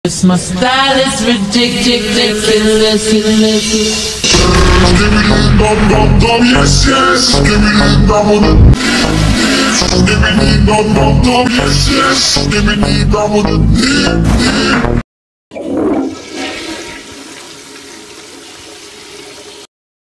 It's my style, it's ridiculous. Skibidi dum dum dum, yes yes. Skibidi dum. Skibidi dum dum dum, yes yes. Skibidi dum.